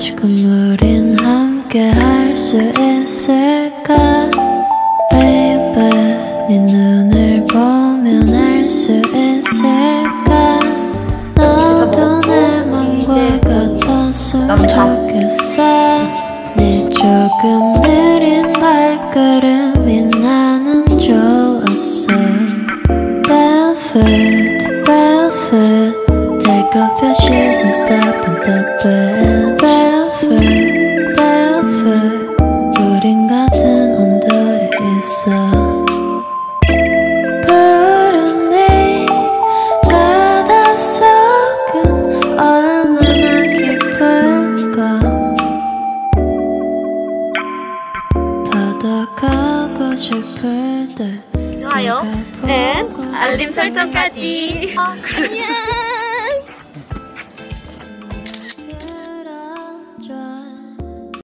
지금 우린 함께 할 수 있을까 Baby 네 눈을 보면 알 수 있을까 너도 내 맘과 같았으면 좋겠어 네 조금 느린 발걸음이 나는 좋았어 Barefoot, barefoot Take off your shoes and step on the bed Barefoot, barefoot 우린 같은 온도에 있어 푸른 네 바닷속은 얼마나 깊을까 바다 가고 싶을 때 좋아요, 알림 설정까지. 안녕.